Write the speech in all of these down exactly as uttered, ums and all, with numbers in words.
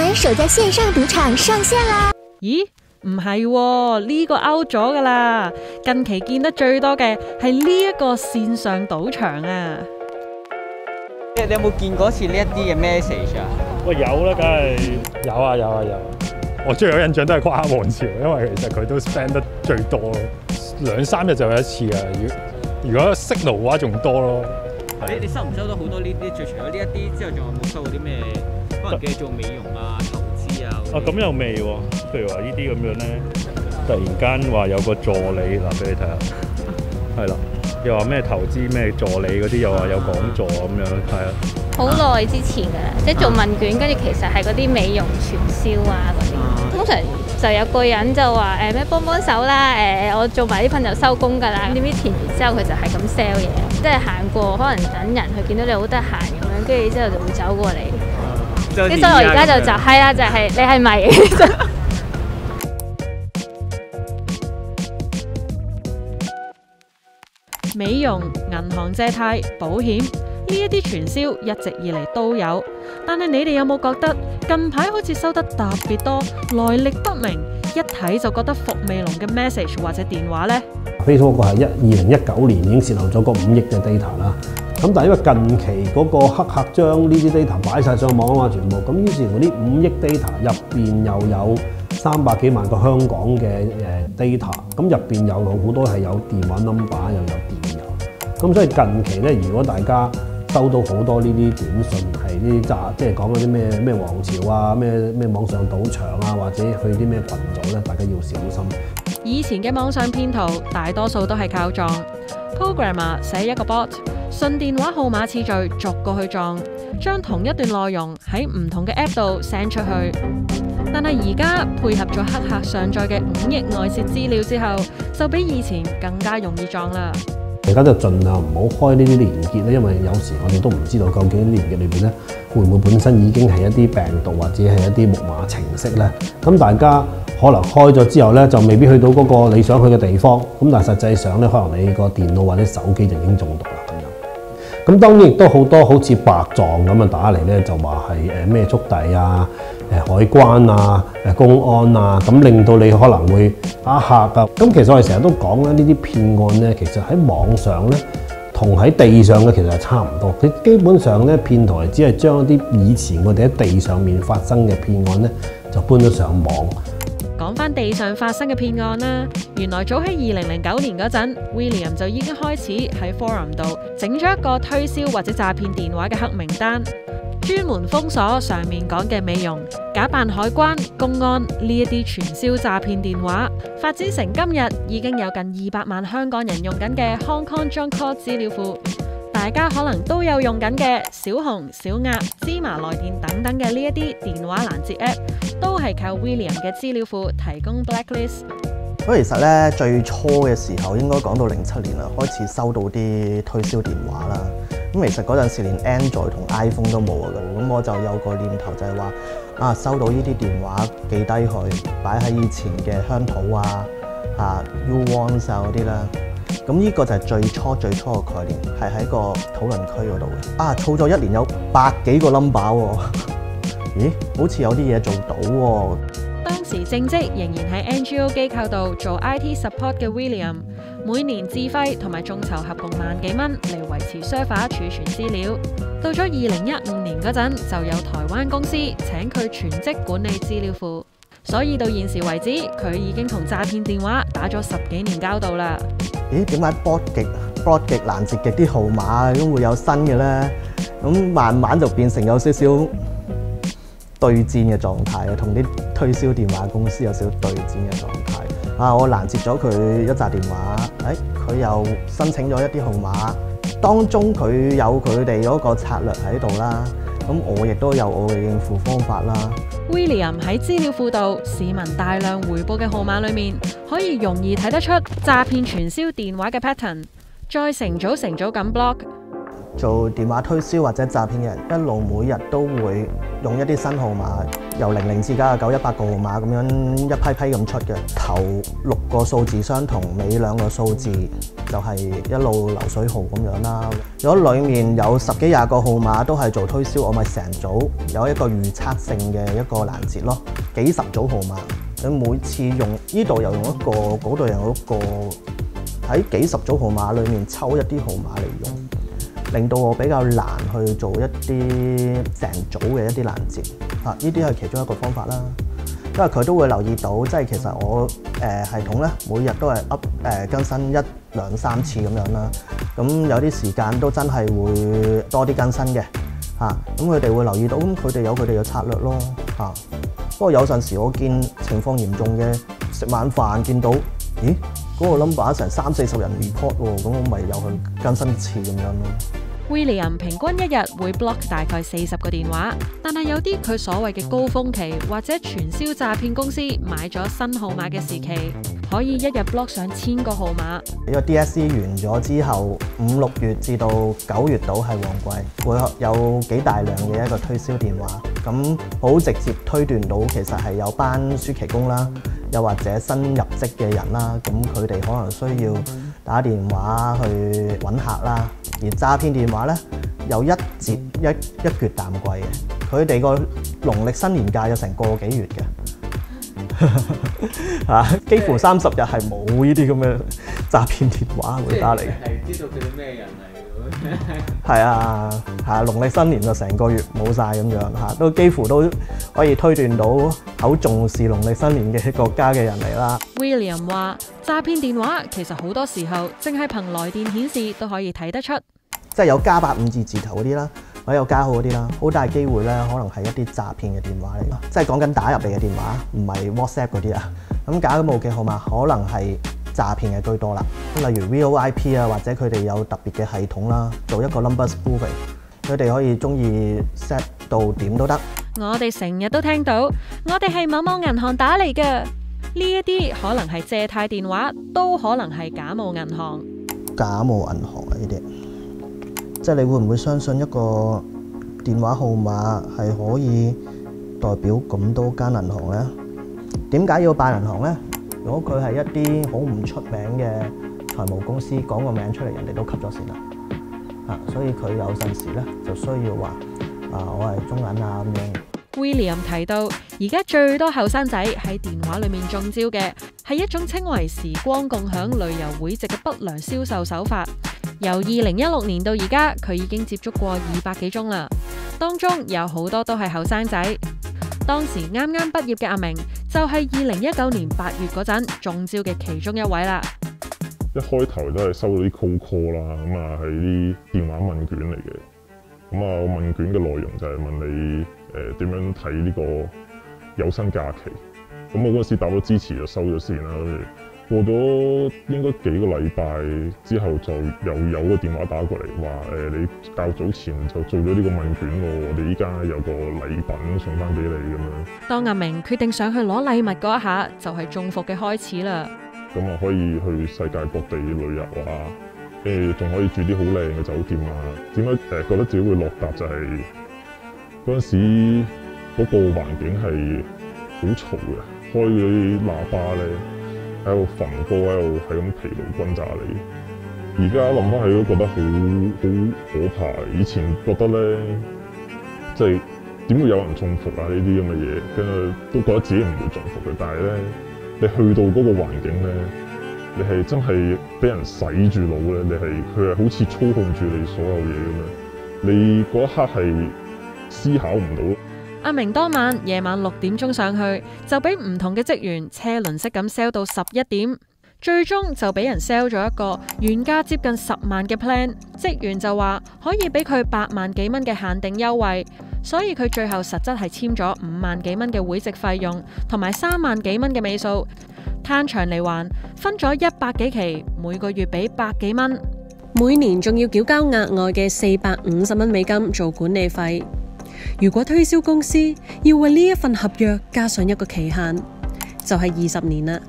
年首家線上賭場上線啦！ 咦？唔係喎，呢個 out 咗噶啦。近期見得最多嘅係呢一個線上賭場啊！ 你你有冇見過似呢一啲嘅 message 啊？ 喂，有啦，梗係有啊有啊有啊！我最有印象都係跨王朝，因為其實佢都 spend 得最多，兩三日就有一次啊！如如果 signal 嘅話，仲多咯。 你你收唔收到好多呢啲？除咗呢一啲之後，仲有冇收過啲咩？可能叫你做美容啊、投資啊。啊，咁又未喎。譬如話呢啲咁樣咧，突然間話有個助理嗱，俾你睇下，係啦，又話咩投資咩助理嗰啲，又話有講座咁樣，係啊。 好耐之前㗎啦，即係做問卷，跟住其實係嗰啲美容傳銷啊嗰啲，通常就有個人就話誒咩幫幫手啦，誒我做埋呢份就收工㗎啦，點知填完之後佢就係咁 sell 嘢，即係行過可能等人，佢見到你好得閒咁樣，跟住之後就會走過嚟。所以我而家就就係啦，就係你係咪？ 美容、銀行借貸、保險呢一啲傳銷一直以嚟都有，但係你哋有冇覺得近排好似收得特別多來歷不明，一睇就覺得伏味濃嘅 message 或者電話呢？ Facebook 係一二零一九年已經泄露咗個五億嘅 data 啦，咁但係因為近期嗰個黑客將呢啲 data 擺晒上網啊嘛，全部咁於是乎呢五億 data 入邊又有三百幾萬個香港嘅誒 data， 咁入邊有好多係有電話 number 又有電郵，咁所以近期咧，如果大家收到好多呢啲短信係呢啲詐，即係講嗰啲咩咩王朝啊、咩咩網上賭場啊，或者去啲咩群組咧，大家要小心。 以前嘅網上騙徒大多數都係靠撞 programmer 寫一個 bot， 順電話號碼次序逐個去撞，將同一段內容喺唔同嘅 app 度 send 出去。但係而家配合咗黑客上載嘅五億外泄資料之後，就比以前更加容易撞啦。 而家就盡量唔好開呢啲連結咧，因為有時我哋都唔知道究竟連結裏邊咧會唔會本身已經係一啲病毒或者係一啲木馬程式咧。咁大家可能開咗之後咧，就未必去到嗰個你想去嘅地方。咁但係實際上咧，可能你個電腦或者手機就已經中毒啦咁樣。咁當然亦都好多好似白撞咁啊打嚟咧，就話係誒咩速遞啊、誒海關啊、誒公安啊，咁令到你可能會打客啊。咁其實我哋成日都講咧，呢啲騙案咧，其實喺網上咧同喺地上嘅其實係差唔多。佢基本上咧，騙徒係只係將一啲以前我哋喺地上面發生嘅騙案咧，就搬咗上網。 講返地上發生嘅騙案啦，原來早喺二零零九年嗰陣 ，William 就已經開始喺 forum 度整咗一個推銷或者詐騙電話嘅黑名單，專門封鎖上面講嘅美容、假扮海關、公安呢一啲傳銷詐騙電話，發展成今日已經有近二百萬香港人用緊嘅 Hong Kong Junk Call 資料庫。大家可能都有用緊嘅小紅、小鴨、芝麻來電等等嘅呢一啲電話攔截 app， 都係靠 William 嘅資料庫提供 blacklist。 咁其實咧，最初嘅時候應該講到零七年啦，開始收到啲推銷電話啦。咁其實嗰陣時連 Android 同 iPhone 都冇啊，咁我就有個念頭就係話啊，收到呢啲電話記低佢，擺喺以前嘅鄉土啊、啊 U-Ones 啊嗰啲啦。咁呢個就係最初最初嘅概念，係喺個討論區嗰度嘅。啊，儲咗一年有百幾個 number 喎，咦？好似有啲嘢做到喎。 當時正職仍然喺 N G O 機構度做 I T support 嘅 William， 每年自費同埋眾籌合共萬幾蚊嚟維持 server 儲存資料。到咗二零一五年嗰陣，就有台灣公司請佢全職管理資料庫，所以到現時為止，佢已經同詐騙電話打咗十幾年交道啦。 咦？點解 block 極 block 極攔截極啲號碼都會有新嘅咧？咁慢慢就變成有少少對戰嘅狀態啊，同啲推銷電話公司有少少對戰嘅狀態。啊，我攔截咗佢一紮電話，誒、哎，佢又申請咗一啲號碼，當中佢有佢哋嗰個策略喺度啦。咁我亦都有我嘅應付方法啦。 William 喺資料庫度，市民大量回報嘅號碼裏面，可以容易睇得出詐騙傳銷電話嘅 pattern， 再成組成組咁 block。 做電話推銷或者詐騙嘅人，一路每日都會用一啲新號碼，由零零至九十九、一百個號碼咁樣一批批咁出嘅。頭六個數字相同，尾兩個數字就係一路流水號咁樣啦。如果裡面有十幾廿個號碼都係做推銷，我咪成組有一個預測性嘅一個攔截咯。幾十組號碼，你每次用呢度又用一個，嗰度又用一個，喺幾十組號碼裡面抽一啲號碼嚟用。令到我比較難去做一啲成組嘅一啲攔截，啊！呢啲係其中一個方法啦。因為佢都會留意到，即係其實我誒、呃、系統咧，每日都係 up 誒更新一兩三次咁樣啦。咁有啲時間都真係會多啲更新嘅，嚇。咁佢哋會留意到，咁佢哋有佢哋嘅策略咯，嚇、啊。不過有陣時我見情況嚴重嘅，食晚飯見到，咦？嗰個 number 成三四十人 report 喎，咁我咪又去更新一次咁樣咯。 William 平均一日會 block 大概四十個電話，但係有啲佢所謂嘅高峰期或者傳銷詐騙公司買咗新號碼嘅時期，可以一日 block 上千個號碼。 呢個 D S C 完咗之後，五六月至到九月度係旺季，會有幾大量嘅一個推銷電話，咁好直接推斷到其實係有班暑期工啦，又或者新入職嘅人啦，咁佢哋可能需要打電話去揾客啦。而詐騙電話咧有一節一一撅淡季嘅，佢哋個農曆新年假有成個幾月嘅，嚇幾乎三十日係冇呢啲咁嘅詐騙電話會打嚟嘅。 係知道佢哋咩人嚟嘅？ 係啊，係啊，農曆新年就成個月冇晒咁樣嚇，都幾乎都可以推斷到好重視農曆新年嘅國家嘅人嚟啦。 William 話：詐騙電話其實好多時候淨係憑來電顯示都可以睇得出， 即係有加八五字字頭嗰啲啦，或者有加號嗰啲啦，好大機會咧，可能係一啲詐騙嘅電話嚟，即係講緊打入嚟嘅電話，唔係 WhatsApp 嗰啲啊。咁假冒嘅號碼可能係詐騙嘅居多啦，例如 V O I P 啊，或者佢哋有特別嘅系統啦，做一個 number spoofing， 佢哋可以中意 set 到點都得。 我哋成日都聽到，我哋係某某銀行打嚟嘅，呢一啲可能係借貸電話，都可能係假冒銀行。 假冒銀行啊！呢啲，即係你會唔會相信一個電話號碼係可以代表咁多間銀行呢？點解要辦銀行呢？如果佢係一啲好唔出名嘅財務公司，講個名出嚟，人哋都吸咗線啦。啊，所以佢有陣時咧就需要話啊，我係中銀啊咁樣。 William 提到，而家最多後生仔喺電話裏面中招嘅係一種稱為時光共享旅遊會籍嘅不良銷售手法。由二零一六年到而家，佢已經接觸過二百幾宗啦，當中有好多都係後生仔。當時啱啱畢業嘅阿明就係二零一九年八月嗰陣中招嘅其中一位啦。 一開頭都係收到啲 cold call 啦，咁啊係啲電話問卷嚟嘅。咁啊，我問卷嘅內容就係問你誒點樣睇呢個有薪假期。咁我嗰陣時答咗支持就收咗線啦。跟住過咗應該幾個禮拜之後，就又有個電話打過嚟話誒，你較早前就做咗呢個問卷喎，我哋依家有個禮品送翻俾你咁樣。 當阿明決定上去攞禮物嗰一下，就係中伏嘅開始啦。 咁啊，可以去世界各地旅遊啊，誒仲可以住啲好靚嘅酒店啊。點解誒覺得自己會落搭就係嗰陣時嗰個環境係好嘈嘅，開嗰啲喇叭咧喺度焚歌，喺度係咁疲勞轟炸你。而家諗翻起都覺得好好可怕。以前覺得咧，即係點會有人中伏啊？呢啲咁嘅嘢，跟住都覺得自己唔會中伏嘅，但係咧。你去到嗰個環境咧，你係真係俾人洗住腦咧，你係佢係好似操控住你所有嘢咁樣，你嗰一刻係思考唔到。 阿明當晚夜晚六點鐘上去，就俾唔同嘅職員車輪式咁 sell 到十一點，最終就俾人 sell 咗一個原價接近十萬嘅 plan， 職員就話可以俾佢八萬幾蚊嘅限定優惠。所以佢最後實質係簽咗五萬幾蚊嘅會籍費用，同埋三萬幾蚊嘅尾數，攤長嚟還，分咗一百幾期，每個月俾百幾蚊，每年仲要繳交額外嘅四百五十蚊美金做管理費。如果推銷公司要為呢一份合約加上一個期限，就係二十年啦。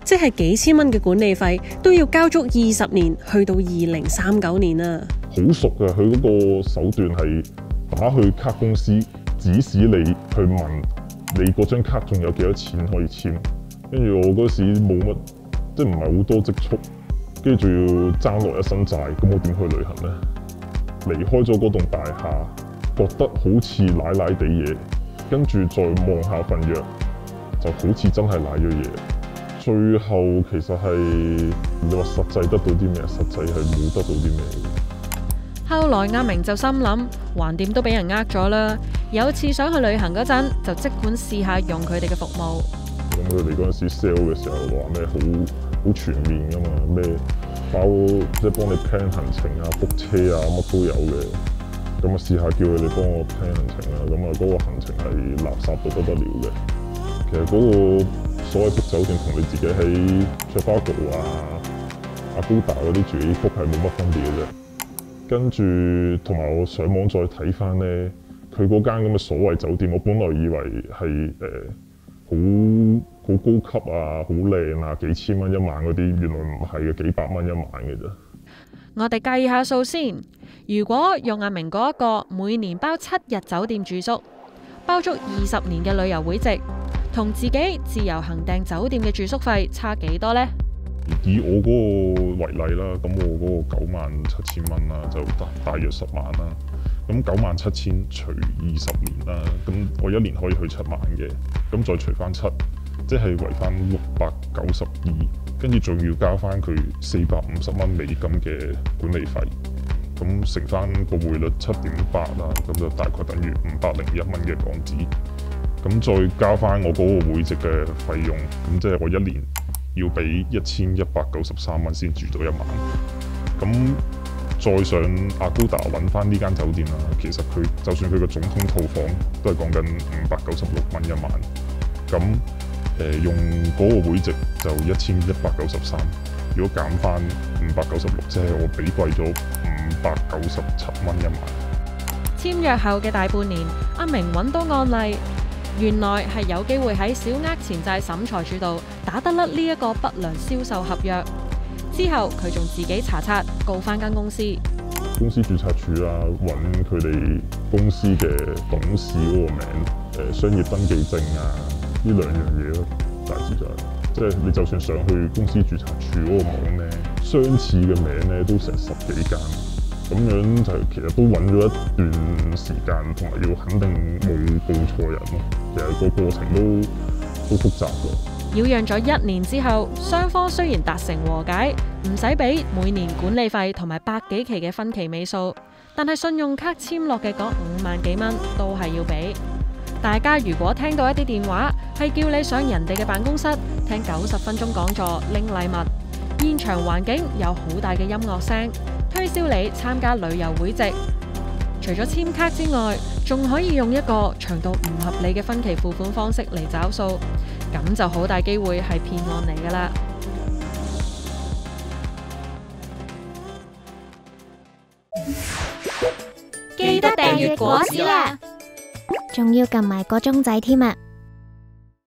即係幾千蚊嘅管理費都要交足二十年，去到二零三九年啊！ 好熟嘅，佢嗰個手段係打去卡公司，指使你去問你嗰張卡仲有幾多錢可以簽，跟住我嗰時冇乜，即係唔係好多積蓄，跟住仲要爭落一身債，咁我點去旅行呢？離開咗嗰棟大廈，覺得好似奶奶地嘢，跟住再望下份藥，就好似真係奶咗嘢。最後其實係你話實際得到啲咩？實際係冇得到啲咩。 後來阿明就心諗，橫掂都俾人呃咗啦，有次想去旅行嗰陣，就即管試下用佢哋嘅服務。 咁佢哋嗰陣時 sell 嘅時候話咩好好全面㗎嘛，咩包即係幫你 plan 行程啊、book 車啊，乜都有嘅。咁啊試下叫佢哋幫我 plan 行程啊，咁啊嗰個行程係垃圾到不得了嘅。其實嗰個所謂 book 酒店同你自己喺 Trivago 啊、Agoda 嗰啲住嘅 book 係冇乜分別嘅啫。跟住同埋我上網再睇翻咧，佢嗰間咁嘅所謂酒店，我本來以為係誒好好高級啊、好靚啊、幾千蚊一晚嗰啲，原來唔係嘅，幾百蚊一晚嘅啫。 我哋計下數先，如果用阿明嗰一個每年包七日酒店住宿，包足二十年嘅旅遊會籍，同自己自由行訂酒店嘅住宿費差幾多呢？ 以我嗰個為例啦，咁我嗰個九萬七千蚊啦，就大大約十萬啦。咁九萬七千除二十年啦，咁我一年可以去七萬嘅，咁再除翻七，即係為翻六百九十二，跟住仲要交翻佢四百五十蚊美金嘅管理費，咁乘翻個匯率七點八啦，咁就大概等於五百零一蚊嘅港紙。咁再加翻我嗰個會籍嘅費用，咁即係我一年要俾一千一百九十三蚊先住到一晚。咁再上 Agoda 揾翻呢間酒店啦，其實佢就算佢個總統套房都係講緊五百九十六蚊一晚。咁誒、呃、用嗰個會籍就一千一百九十三，如果減翻五百九十六，即係我俾貴咗五百九十七蚊一晚。 簽約後嘅大半年，阿明揾到案例。原來係有機會喺小額錢債審裁處度打得甩呢一個不良銷售合約，之後佢仲自己查冊告翻間公司。 公司註冊處啊，揾佢哋公司嘅董事嗰個名，誒、呃、商業登記證啊，呢兩樣嘢咯，大致就係、是，即係你就算上去公司註冊處嗰個網咧，相似嘅名咧都成十幾間。咁樣就其實都揾咗一段時間，同埋要肯定冇報錯人咯。其實個過程都都複雜嘅。 擾攘咗一年之後，雙方雖然達成和解，唔使俾每年管理費同埋百幾期嘅分期尾數，但係信用卡簽落嘅嗰五萬幾蚊都係要俾。大家如果聽到一啲電話係叫你上人哋嘅辦公室聽九十分鐘講座拎禮物，現場環境有好大嘅音樂聲，推銷你參加旅遊會籍，除咗簽卡之外，仲可以用一個長到唔合理嘅分期付款方式嚟找數，咁就好大機會係騙案嚟㗎啦。 記得訂閱果子啦，仲要撳埋個鐘仔添啊！